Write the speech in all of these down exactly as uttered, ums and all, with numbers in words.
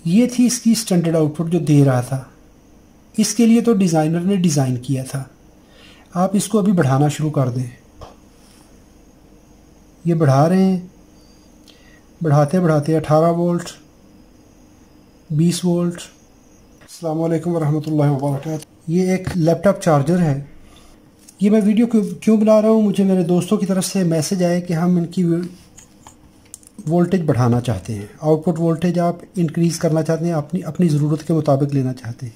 ये थी इसकी स्टैंडर्ड आउटपुट जो दे रहा था। इसके लिए तो डिज़ाइनर ने डिज़ाइन किया था। आप इसको अभी बढ़ाना शुरू कर दें। ये बढ़ा रहे हैं, बढ़ाते बढ़ाते अठारह वोल्ट, बीस वोल्ट। अस्सलाम वालेकुम वरहमतुल्लाहि वबरकातुहू। ये एक लैपटॉप चार्जर है। ये मैं वीडियो क्यों क्यों बना रहा हूँ, मुझे मेरे दोस्तों की तरफ से मैसेज आया कि हम इनकी वोल्टेज बढ़ाना चाहते हैं, आउटपुट वोल्टेज आप इंक्रीज़ करना चाहते हैं, अपनी अपनी ज़रूरत के मुताबिक लेना चाहते हैं।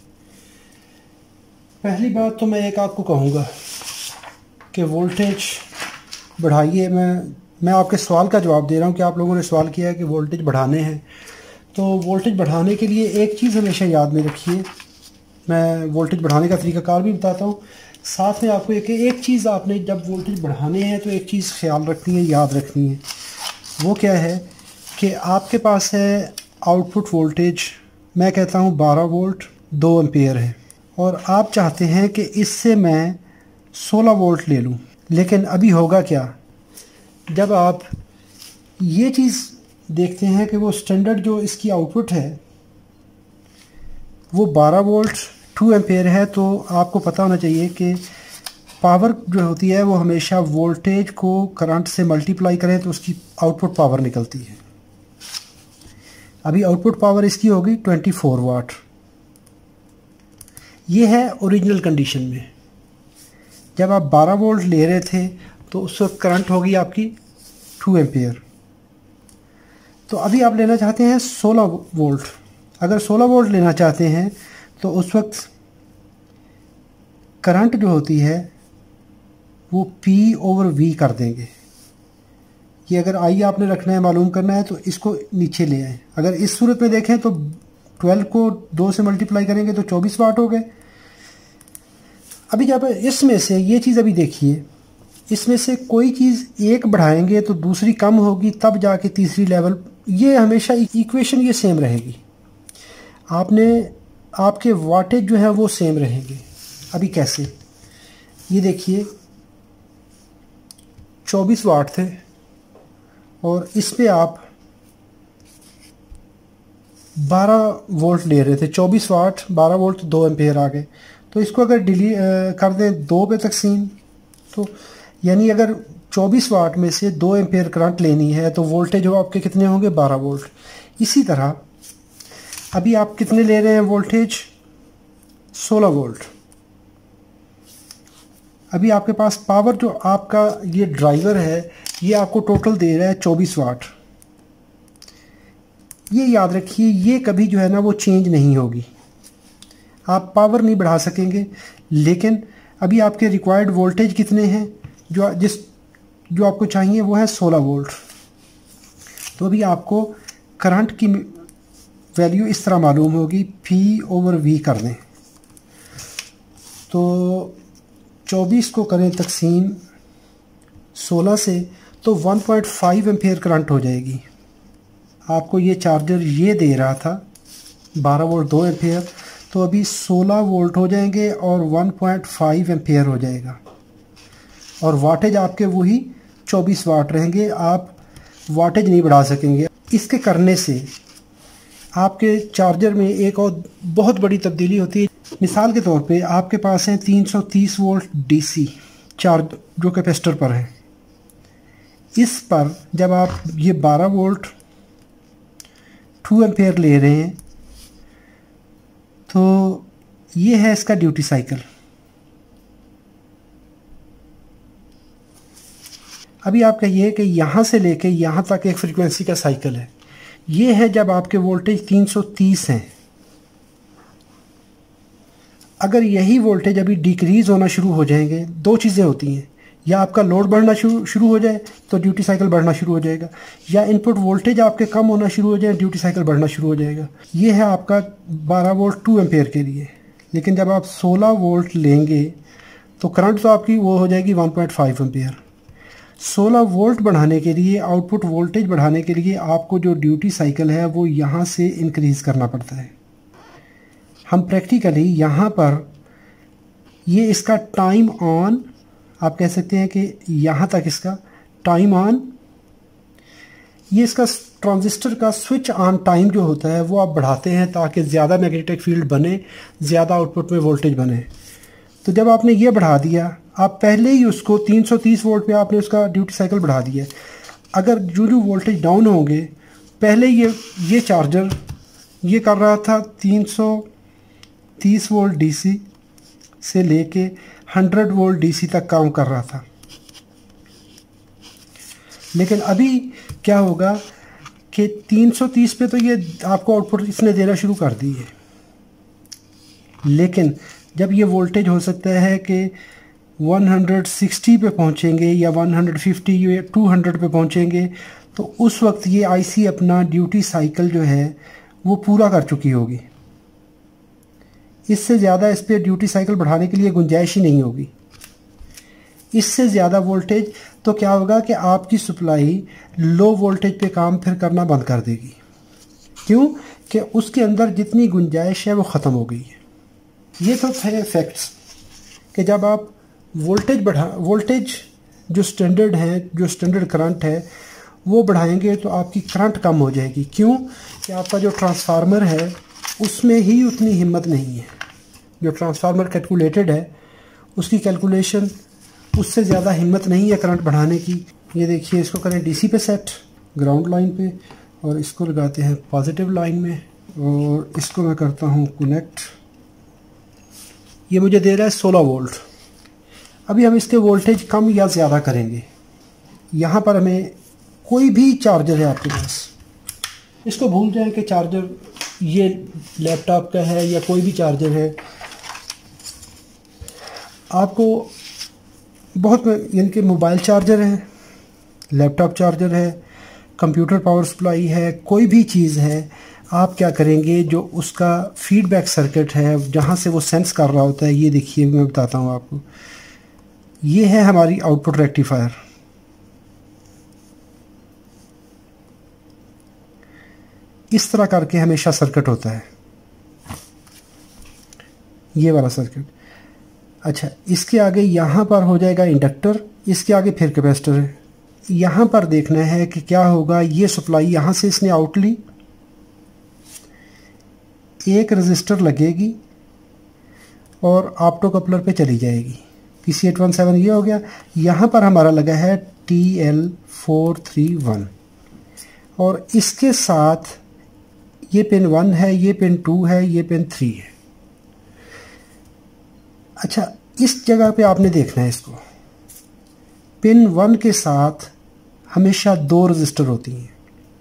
पहली बात तो मैं एक आपको कहूँगा कि वोल्टेज बढ़ाइए। मैं मैं आपके सवाल का जवाब दे रहा हूँ कि आप लोगों ने सवाल किया है कि वोल्टेज बढ़ाने हैं। तो वोल्टेज बढ़ाने के लिए एक चीज़ हमेशा याद में रखिए। मैं वोल्टेज बढ़ाने का तरीक़ाकार भी बताता हूँ, साथ में आपको एक एक चीज़ आपने जब वोल्टेज बढ़ाने हैं तो एक चीज़ ख्याल रखनी है, याद रखनी है। वो क्या है कि आपके पास है आउटपुट वोल्टेज, मैं कहता हूँ बारह वोल्ट दो एम्पेयर है, और आप चाहते हैं कि इससे मैं सोलह वोल्ट ले लूँ। लेकिन अभी होगा क्या, जब आप ये चीज़ देखते हैं कि वो स्टैंडर्ड जो इसकी आउटपुट है वो बारह वोल्ट टू एम्पेयर है, तो आपको पता होना चाहिए कि पावर जो होती है वो हमेशा वोल्टेज को करंट से मल्टीप्लाई करें तो उसकी आउटपुट पावर निकलती है। अभी आउटपुट पावर इसकी होगी चौबीस वाट। ये है ओरिजिनल कंडीशन में। जब आप बारह वोल्ट ले रहे थे तो उस वक्त करंट होगी आपकी टू एम्पेयर। तो अभी आप लेना चाहते हैं सोलह वोल्ट। अगर सोलह वोल्ट लेना चाहते हैं तो उस वक्त करंट जो होती है वो P ओवर V कर देंगे। ये अगर आई आपने रखना है, मालूम करना है, तो इसको नीचे ले आए। अगर इस सूरत में देखें तो बारह को दो से मल्टीप्लाई करेंगे तो चौबीस वाट हो गए। अभी जब इसमें से ये चीज़ अभी देखिए, इसमें से कोई चीज़ एक बढ़ाएंगे तो दूसरी कम होगी, तब जाके तीसरी लेवल। ये हमेशा इक्वेशन ये सेम रहेगी। आपने आपके वाटेज जो है वो सेम रहेंगे। अभी कैसे, ये देखिए चौबीस वाट थे और इस पे आप बारह वोल्ट ले रहे थे। चौबीस वाट बारह वोल्ट दो एम्पेयर आ गए। तो इसको अगर डिली कर दें दो पे तकसीम, तो यानी अगर चौबीस वाट में से दो एम्पेयर करंट लेनी है तो वोल्टेज हो आपके कितने होंगे, बारह वोल्ट। इसी तरह अभी आप कितने ले रहे हैं वोल्टेज, सोलह वोल्ट। अभी आपके पास पावर जो आपका ये ड्राइवर है ये आपको टोटल दे रहा है चौबीस वाट। ये याद रखिए, ये कभी जो है ना वो चेंज नहीं होगी। आप पावर नहीं बढ़ा सकेंगे, लेकिन अभी आपके रिक्वायर्ड वोल्टेज कितने हैं, जो जिस जो आपको चाहिए वो है सोलह वोल्ट। तो अभी आपको करंट की वैल्यू इस तरह मालूम होगी, P ओवर V कर दें तो चौबीस को करें तकसीम सोलह से तो one point five ampere current हो जाएगी। आपको ये चार्जर ये दे रहा था बारह वोल्ट दो एम्पेयर, तो अभी सोलह वोल्ट हो जाएंगे और वन पॉइंट फाइव एम्पेयर हो जाएगा, और वाटेज आपके वही चौबीस वाट रहेंगे। आप वाटेज नहीं बढ़ा सकेंगे। इसके करने से आपके चार्जर में एक और बहुत बड़ी तब्दीली होती है। मिसाल के तौर पे आपके पास है तीन सौ तीस वोल्ट डीसी चार्ज जो कैपेसिटर पर है। इस पर जब आप ये बारह वोल्ट टू एम्पेयर ले रहे हैं तो ये है इसका ड्यूटी साइकिल। अभी आपका ये है कि यहाँ से लेके यहाँ तक एक फ्रीक्वेंसी का साइकिल है। ये है जब आपके वोल्टेज तीन सौ तीस हैं। अगर यही वोल्टेज अभी डिक्रीज़ होना शुरू हो जाएंगे, दो चीज़ें होती हैं, या आपका लोड बढ़ना शुरू शुरू हो जाए तो ड्यूटी साइकिल बढ़ना शुरू हो जाएगा, या इनपुट वोल्टेज आपके कम होना शुरू हो जाए ड्यूटी साइकिल बढ़ना शुरू हो जाएगा। ये है आपका बारह वोल्ट टू एम्पेयर के लिए। लेकिन जब आप सोलह वोल्ट लेंगे तो करंट तो आपकी वो हो जाएगी वन पॉइंट फाइव एम्पेयर। सोलह वोल्ट बढ़ाने के लिए, आउटपुट वोल्टेज बढ़ाने के लिए आपको जो ड्यूटी साइकिल है वो यहाँ से इंक्रीज़ करना पड़ता है। हम प्रैक्टिकली यहाँ पर ये इसका टाइम ऑन, आप कह सकते हैं कि यहाँ तक इसका टाइम ऑन, ये इसका ट्रांजिस्टर का स्विच ऑन टाइम जो होता है वो आप बढ़ाते हैं ताकि ज़्यादा मैग्नेटिक फील्ड बने, ज़्यादा आउटपुट में वोल्टेज बने। तो जब आपने ये बढ़ा दिया, आप पहले ही उसको तीन सौ तीस वोल्ट पे आपने उसका ड्यूटी साइकिल बढ़ा दिया। अगर जो जो वोल्टेज डाउन होंगे, पहले ये ये चार्जर ये कर रहा था तीन सौ तीस वोल्ट डीसी से लेके सौ वोल्ट डीसी तक काम कर रहा था, लेकिन अभी क्या होगा कि तीन सौ तीस पे तो ये आपको आउटपुट इसने देना शुरू कर दी है, लेकिन जब ये वोल्टेज हो सकता है कि एक सौ साठ पे पहुंचेंगे या एक सौ पचास या दो सौ पे पहुंचेंगे, तो उस वक्त ये आईसी अपना ड्यूटी साइकिल जो है वो पूरा कर चुकी होगी। इससे ज़्यादा इस पर ड्यूटी साइकिल बढ़ाने के लिए गुंजाइश ही नहीं होगी। इससे ज़्यादा वोल्टेज तो क्या होगा कि आपकी सप्लाई लो वोल्टेज पे काम फिर करना बंद कर देगी। क्यों? कि उसके अंदर जितनी गुंजाइश है वो ख़त्म हो गई है। ये तो थे फैक्ट्स कि जब आप वोल्टेज बढ़ा वोल्टेज जो स्टैंडर्ड है, जो स्टैंडर्ड करंट है वो बढ़ाएंगे तो आपकी करंट कम हो जाएगी। क्यों? कि आपका जो ट्रांसफार्मर है उसमें ही उतनी हिम्मत नहीं है। जो ट्रांसफार्मर कैलकुलेटेड है उसकी कैलकुलेशन उससे ज़्यादा हिम्मत नहीं है करंट बढ़ाने की। ये देखिए, इसको करें डीसी पे सेट ग्राउंड लाइन पे, और इसको लगाते हैं पॉजिटिव लाइन में, और इसको मैं करता हूँ कनेक्ट। ये मुझे दे रहा है सोलह वोल्ट। अभी हम इसके वोल्टेज कम या ज़्यादा करेंगे। यहाँ पर हमें कोई भी चार्जर है आपके पास, इसको भूल जाएं कि चार्जर ये लैपटॉप का है या कोई भी चार्जर है। आपको बहुत, यानी कि मोबाइल चार्जर है, लैपटॉप चार्जर है, कंप्यूटर पावर सप्लाई है, कोई भी चीज़ है, आप क्या करेंगे, जो उसका फीडबैक सर्किट है जहाँ से वो सेंस कर रहा होता है, ये देखिए मैं बताता हूँ आपको। ये है हमारी आउटपुट रेक्टिफायर। इस तरह करके हमेशा सर्किट होता है, ये वाला सर्किट। अच्छा, इसके आगे यहाँ पर हो जाएगा इंडक्टर, इसके आगे फिर कैपेसिटर है। यहाँ पर देखना है कि क्या होगा। ये सप्लाई यहाँ से इसने आउट ली, एक रजिस्टर लगेगी और ऑप्टो कपलर पे चली जाएगी। P C eight one seven ये हो गया। यहाँ पर हमारा लगा है T L four three one, और इसके साथ ये पिन वन है, ये पिन टू है, ये पिन थ्री है। अच्छा, इस जगह पे आपने देखना है इसको। पिन वन के साथ हमेशा दो रजिस्टर होती हैं।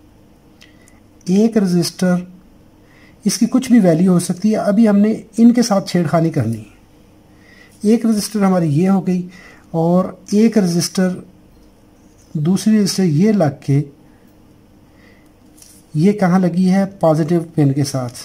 एक रजिस्टर, इसकी कुछ भी वैल्यू हो सकती है, अभी हमने इनके साथ छेड़खानी करनी है। एक रजिस्टर हमारी ये हो गई, और एक रजिस्टर दूसरी रजिस्टर ये लग के, ये कहाँ लगी है, पॉजिटिव पिन के साथ।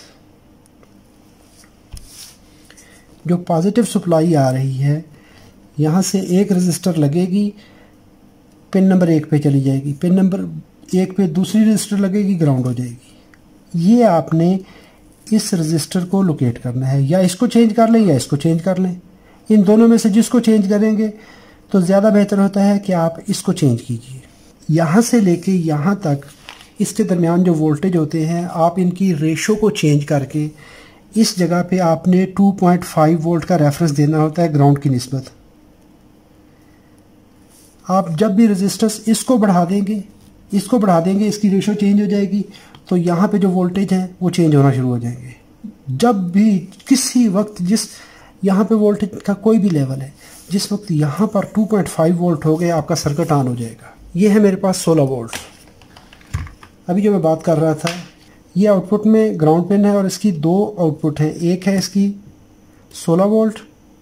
जो पॉजिटिव सप्लाई आ रही है, यहाँ से एक रजिस्टर लगेगी, पिन नंबर एक पे चली जाएगी, पिन नंबर एक पे दूसरी रजिस्टर लगेगी, ग्राउंड हो जाएगी। ये आपने इस रजिस्टर को लोकेट करना है, या इसको चेंज कर लें या इसको चेंज कर लें। इन दोनों में से जिसको चेंज करेंगे तो ज़्यादा बेहतर होता है कि आप इसको चेंज कीजिए। यहाँ से लेके यहाँ तक इसके दरमियान जो वोल्टेज होते हैं, आप इनकी रेशो को चेंज करके इस जगह पे आपने टू पॉइंट फाइव वोल्ट का रेफरेंस देना होता है ग्राउंड की निस्बत। आप जब भी रेजिस्टेंस इसको बढ़ा देंगे, इसको बढ़ा देंगे, इसकी रेशो चेंज हो जाएगी, तो यहाँ पे जो वोल्टेज है वो चेंज होना शुरू हो जाएंगे। जब भी किसी वक्त जिस यहाँ पे वोल्टेज का कोई भी लेवल है, जिस वक्त यहाँ पर टू पॉइंट फाइव वोल्ट हो गए, आपका सर्किट ऑन हो जाएगा। ये है मेरे पास सोलह वोल्ट। अभी जो मैं बात कर रहा था, ये आउटपुट में ग्राउंड पिन है और इसकी दो आउटपुट हैं। एक है इसकी सोलह वोल्ट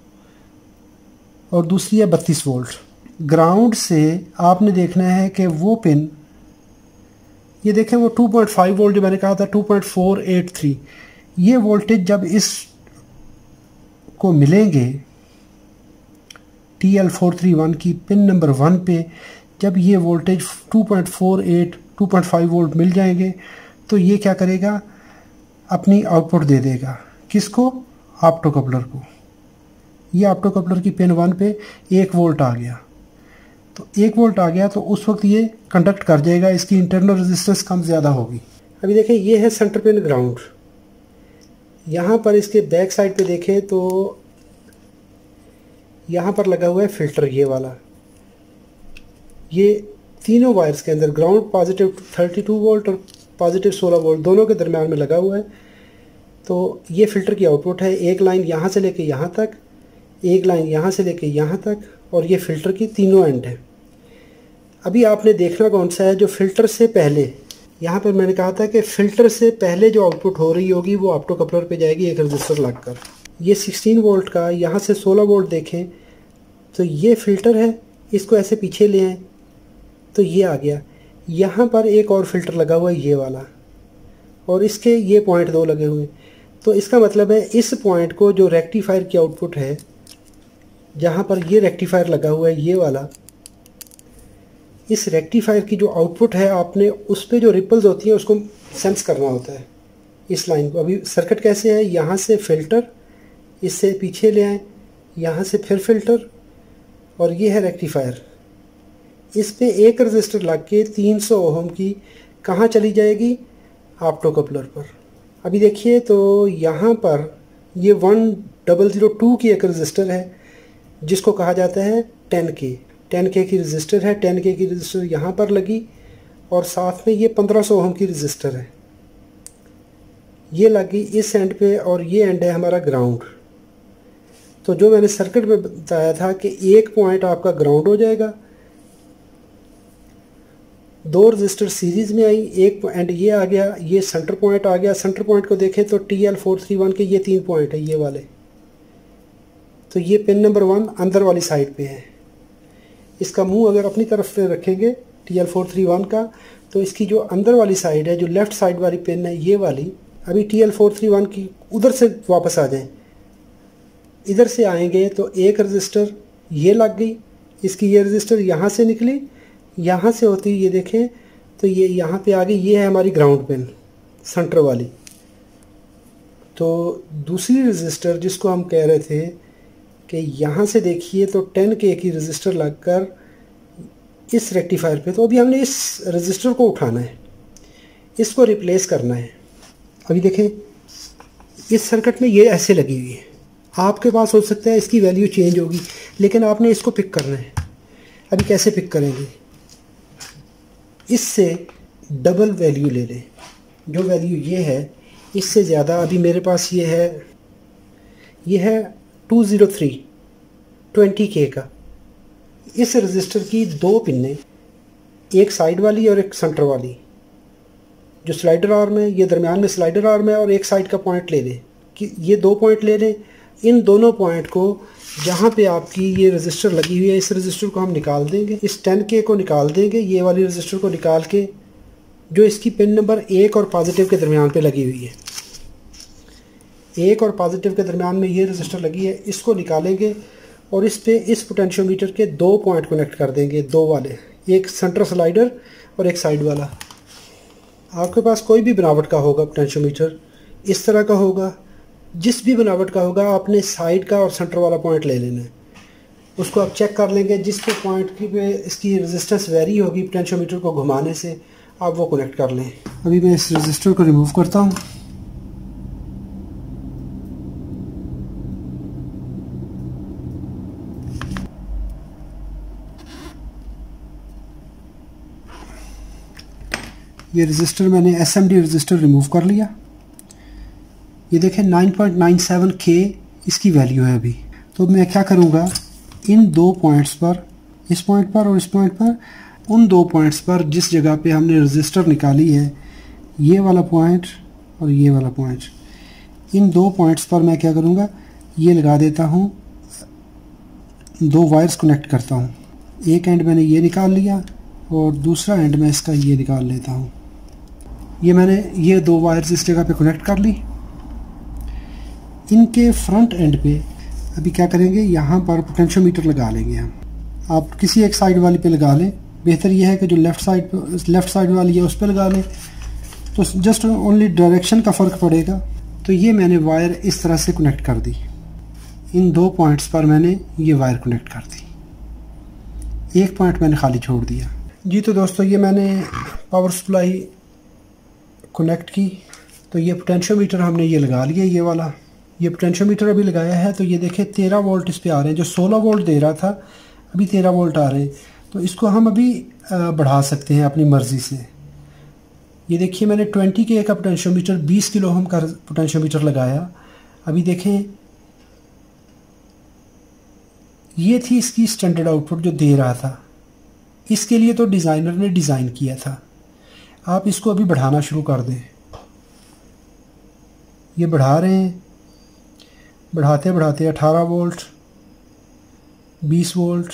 और दूसरी है बत्तीस वोल्ट। ग्राउंड से आपने देखना है कि वो पिन, ये देखें वो टू पॉइंट फाइव वोल्ट जो मैंने कहा था, two point four eight three, ये वोल्टेज जब इस को मिलेंगे T L four three one की पिन नंबर वन पे, जब ये voltage two point four eight two point five volt मिल जाएंगे, तो ये क्या करेगा, अपनी आउटपुट दे देगा। किसको? ऑप्टो कपलर को। ये ऑप्टो कपलर की पिन वन पे एक वोल्ट आ गया। तो एक वोल्ट आ गया तो उस वक्त ये कंडक्ट कर जाएगा, इसकी इंटरनल रेजिस्टेंस कम ज़्यादा होगी। अभी देखें ये है सेंटर पिन ग्राउंड। यहाँ पर इसके बैक साइड पे देखें तो यहाँ पर लगा हुआ है फिल्टर, ये वाला। ये तीनों वायर्स के अंदर ground positive thirty two volt और पॉजिटिव सोलह वोल्ट दोनों के दरम्यान में लगा हुआ है। तो ये फ़िल्टर की आउटपुट है, एक लाइन यहाँ से लेके यहाँ तक, एक लाइन यहाँ से लेके यहाँ तक, और ये फ़िल्टर की तीनों एंड है। अभी आपने देखना कौन सा है जो फ़िल्टर से पहले, यहाँ पर मैंने कहा था कि फ़िल्टर से पहले जो आउटपुट हो रही होगी वो ऑप्टो कपलर पे जाएगी एक रजिस्टर लगकर। ये सिक्सटीन वोल्ट का, यहाँ से सोलह वोल्ट देखें तो ये फ़िल्टर है, इसको ऐसे पीछे ले आएँ तो ये आ गया। यहाँ पर एक और फ़िल्टर लगा हुआ है ये वाला, और इसके ये पॉइंट दो लगे हुए। तो इसका मतलब है इस पॉइंट को जो रेक्टिफायर की आउटपुट है, जहाँ पर ये रेक्टिफायर लगा हुआ है ये वाला, इस रेक्टिफायर की जो आउटपुट है आपने उस पर जो रिपल्स होती हैं उसको सेंस करना होता है इस लाइन को। अभी सर्किट कैसे है, यहाँ से फ़िल्टर, इससे पीछे ले आए, यहाँ से फिर फ़िल्टर, और ये है रेक्टिफायर। इस पे एक रजिस्टर लग के तीन सौ ओहम की कहाँ चली जाएगी, ऑप्टो कपलर पर। अभी देखिए तो यहाँ पर ये वन डबल ज़ीरो टू की एक रजिस्टर है जिसको कहा जाता है टेन के। टेन के की रजिस्टर है, टेन के की रजिस्टर यहाँ पर लगी, और साथ में ये पंद्रह सौ ओहम की रजिस्टर है, ये लगी इस एंड पे, और ये एंड है हमारा ग्राउंड। तो जो मैंने सर्किट में बताया था कि एक पॉइंट आपका ग्राउंड हो जाएगा, दो रजिस्टर सीरीज़ में आई, एक एंड ये आ गया, ये सेंटर पॉइंट आ गया। सेंटर पॉइंट को देखें तो T L four three one के ये तीन पॉइंट है ये वाले, तो ये पिन नंबर वन अंदर वाली साइड पे है। इसका मुंह अगर अपनी तरफ से रखेंगे T L four three one का, तो इसकी जो अंदर वाली साइड है, जो लेफ़्ट साइड वाली पिन है ये वाली, अभी T L four three one की उधर से वापस आ जाएं, इधर से आएंगे तो एक रजिस्टर ये लग गई, इसकी ये रजिस्टर यहाँ से निकली, यहाँ से होती ये देखें तो ये यहाँ पे आ गई, ये है हमारी ग्राउंड पिन सेंटर वाली। तो दूसरी रजिस्टर जिसको हम कह रहे थे कि यहाँ से देखिए तो टेन के की रजिस्टर लगकर इस रेक्टिफायर पे, तो अभी हमने इस रजिस्टर को उठाना है, इसको रिप्लेस करना है। अभी देखें इस सर्किट में ये ऐसे लगी हुई है, आपके पास हो सकता है इसकी वैल्यू चेंज होगी, लेकिन आपने इसको पिक करना है। अभी कैसे पिक करेंगे, इससे डबल वैल्यू ले लें, जो वैल्यू ये है इससे ज़्यादा। अभी मेरे पास ये है, ये है टू ज़ीरो थ्री ट्वेंटी के का। इस रजिस्टर की दो पिनें, एक साइड वाली और एक सेंटर वाली, जो स्लाइडर आर्म है ये दरमियान में स्लाइडर आर्म है, और एक साइड का पॉइंट ले लें कि ये दो पॉइंट ले लें। इन दोनों पॉइंट को जहाँ पे आपकी ये रजिस्टर लगी हुई है, इस रजिस्टर को हम निकाल देंगे, इस टेन के को निकाल देंगे, ये वाली रजिस्टर को निकाल के जो इसकी पिन नंबर एक और पॉजिटिव के दरमियान पे लगी हुई है, एक और पॉजिटिव के दरमियान में ये रजिस्टर लगी है, इसको निकालेंगे और इस पे इस पोटेंशियोमीटर के दो पॉइंट कनेक्ट कर देंगे, दो वाले, एक सेंटर स्लाइडर और एक साइड वाला। आपके पास कोई भी बनावट का होगा पोटेंशियोमीटर, इस तरह का होगा, जिस भी बनावट का होगा आपने साइड का और सेंटर वाला पॉइंट ले लेना है। उसको आप चेक कर लेंगे, जिस पे पॉइंट की पे इसकी रेजिस्टेंस वेरी होगी पोटेंशियोमीटर को घुमाने से, आप वो कनेक्ट कर लें। अभी मैं इस रेजिस्टर को रिमूव करता हूँ। ये रजिस्टर मैंने S M D register remove कर लिया। ये देखें नाइन पॉइंट नाइन सेवन के इसकी वैल्यू है अभी। तो मैं क्या करूँगा, इन दो पॉइंट्स पर, इस पॉइंट पर और इस पॉइंट पर, उन दो पॉइंट्स पर जिस जगह पे हमने रजिस्टर निकाली है, ये वाला पॉइंट और ये वाला पॉइंट, इन दो पॉइंट्स पर मैं क्या करूँगा, ये लगा देता हूँ, दो वायर्स कनेक्ट करता हूँ। एक एंड मैंने ये निकाल लिया और दूसरा एंड में इसका ये निकाल लेता हूँ। ये मैंने ये दो वायर्स इस जगह पे कनेक्ट कर ली। इनके फ्रंट एंड पे अभी क्या करेंगे, यहाँ पर पोटेंशियोमीटर लगा लेंगे हम। आप किसी एक साइड वाली पे लगा लें, बेहतर यह है कि जो लेफ़्ट साइड पे लेफ़्ट साइड वाली है उस पर लगा लें, तो जस्ट ओनली डायरेक्शन का फ़र्क पड़ेगा। तो ये मैंने वायर इस तरह से कनेक्ट कर दी, इन दो पॉइंट्स पर मैंने ये वायर कनेक्ट कर दी। एक पॉइंट मैंने खाली छोड़ दिया। जी तो दोस्तों ये मैंने पावर सप्लाई कनेक्ट की, तो ये पोटेंशियोमीटर हमने ये लगा लिया, ये वाला ये पोटेंशियोमीटर अभी लगाया है। तो ये देखें तेरह वोल्ट इस पे आ रहे हैं, जो सोलह वोल्ट दे रहा था अभी तेरह वोल्ट आ रहे हैं। तो इसको हम अभी बढ़ा सकते हैं अपनी मर्ज़ी से। ये देखिए मैंने ट्वेंटी के का पोटेंशियोमीटर बीस किलो हम का पोटेंशियोमीटर लगाया। अभी देखें ये थी इसकी स्टैंडर्ड आउटपुट जो दे रहा था। इसके लिए तो डिज़ाइनर ने डिज़ाइन किया था। आप इसको अभी बढ़ाना शुरू कर दें। ये बढ़ा रहे हैं, बढ़ाते बढ़ाते अठारह वोल्ट, बीस वोल्ट,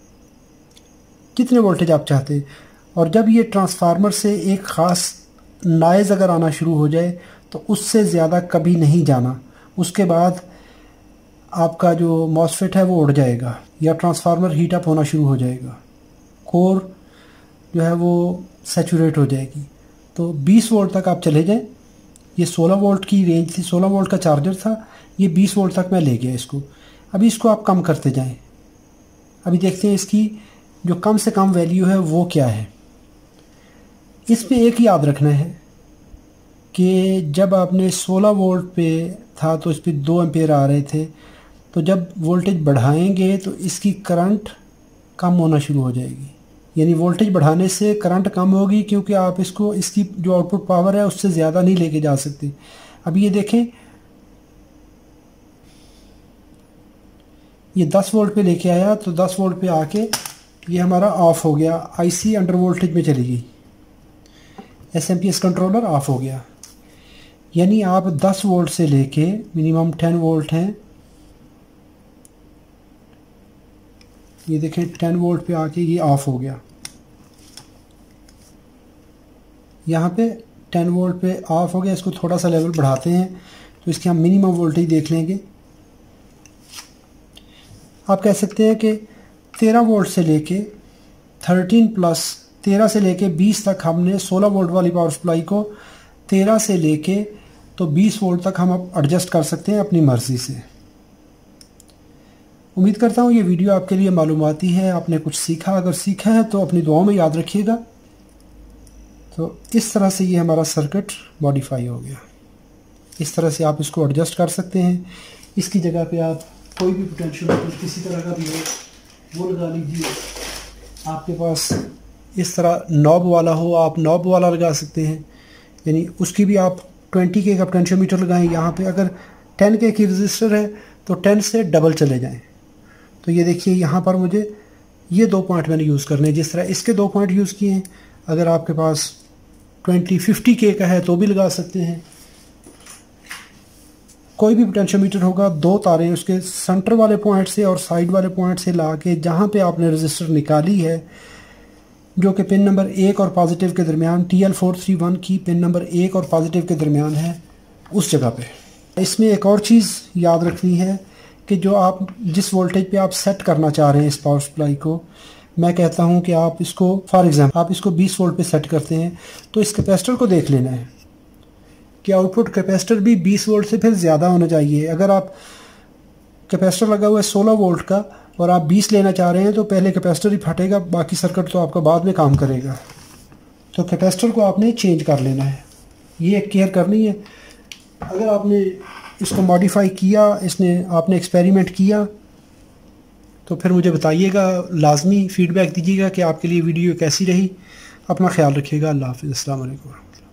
कितने वोल्टेज आप चाहते हैं। और जब ये ट्रांसफार्मर से एक ख़ास नॉइज़ अगर आना शुरू हो जाए तो उससे ज़्यादा कभी नहीं जाना। उसके बाद आपका जो मॉसफेट है वो उड़ जाएगा या ट्रांसफार्मर हीट अप होना शुरू हो जाएगा, कोर जो है वो सैचुरेट हो जाएगी। तो बीस वोल्ट तक आप चले जाएं। ये सोलह वोल्ट की रेंज थी, सोलह वोल्ट का चार्जर था, ये बीस वोल्ट तक मैं ले गया इसको। अभी इसको आप कम करते जाएं। अभी देखते हैं इसकी जो कम से कम वैल्यू है वो क्या है। इस पे एक याद रखना है कि जब आपने सोलह वोल्ट पे था तो इस पे दो एम्पेयर आ रहे थे, तो जब वोल्टेज बढ़ाएंगे तो इसकी करंट कम होना शुरू हो जाएगी। यानी वोल्टेज बढ़ाने से करंट कम होगी, क्योंकि आप इसको इसकी जो आउटपुट पावर है उससे ज़्यादा नहीं लेके जा सकते। अभी ये देखें ये दस वोल्ट पे लेके आया, तो दस वोल्ट पे आके ये हमारा ऑफ हो गया, आईसी अंडर वोल्टेज में चली गई, एसएमपीएस कंट्रोलर ऑफ हो गया। यानी आप दस वोल्ट से लेके मिनिमम दस वोल्ट हैं, ये देखें दस वोल्ट पे आके ये ऑफ हो गया। यहाँ पे दस वोल्ट पे ऑफ हो गया। इसको थोड़ा सा लेवल बढ़ाते हैं तो इसके हम मिनिमम वोल्टेज देख लेंगे। आप कह सकते हैं कि तेरह वोल्ट से लेके तेरह प्लस तेरह से लेके बीस तक हमने सोलह वोल्ट वाली पावर सप्लाई को तेरह से लेके तो बीस वोल्ट तक हम अब एडजस्ट कर सकते हैं अपनी मर्ज़ी से। उम्मीद करता हूँ ये वीडियो आपके लिए मालूमाती है, आपने कुछ सीखा। अगर सीखा है तो अपनी दुआओं में याद रखिएगा। तो इस तरह से ये हमारा सर्किट मॉडिफाई हो गया। इस तरह से आप इसको एडजस्ट कर सकते हैं। इसकी जगह पे आप कोई भी पोटेंशियोमीटर किसी तरह का भी हो वो लगा लीजिए। आपके पास इस तरह नॉब वाला हो, आप नॉब वाला लगा सकते हैं। यानी उसकी भी आप ट्वेंटी के का पोटेंशियोमीटर लगाएं। यहाँ पे अगर टेन के की रजिस्टर है तो टेन से डबल चले जाएं। तो ये देखिए यहाँ पर मुझे ये दो पॉइंट मैंने यूज़ करने हैं, जिस तरह इसके दो पॉइंट यूज़ किए हैं। अगर आपके पास ट्वेंटी फिफ्टी के का है तो भी लगा सकते हैं। कोई भी पोटेंशियोमीटर होगा, दो तारें उसके सेंटर वाले पॉइंट से और साइड वाले पॉइंट से ला के जहाँ पे आपने रजिस्टर निकाली है, जो कि पिन नंबर एक और पॉजिटिव के दरमियान, T L four three one की पिन नंबर एक और पॉजिटिव के दरमियान है, उस जगह पे। इसमें एक और चीज़ याद रखनी है कि जो आप जिस वोल्टेज पे आप सेट करना चाह रहे हैं इस पावर सप्लाई को, मैं कहता हूं कि आप इसको फॉर एग्जांपल आप इसको बीस वोल्ट पे सेट करते हैं तो इस कैपेसिटर को देख लेना है कि आउटपुट कैपेसिटर भी बीस वोल्ट से फिर ज़्यादा होना चाहिए। अगर आप कैपेसिटर लगा हुआ है सोलह वोल्ट का और आप बीस लेना चाह रहे हैं तो पहले कैपेसिटर ही फटेगा, बाकी सर्किट तो आपका बाद में काम करेगा। तो कैपेसिटर को आपने चेंज कर लेना है, ये एक केयर करनी है। अगर आपने इसको मॉडिफाई किया, इसने आपने एक्सपेरिमेंट किया, तो फिर मुझे बताइएगा, लाजमी फ़ीडबैक दीजिएगा कि आपके लिए वीडियो कैसी रही। अपना ख्याल रखिएगा। अल्लाह हाफ़िज़। अस्सलाम वालेकुम।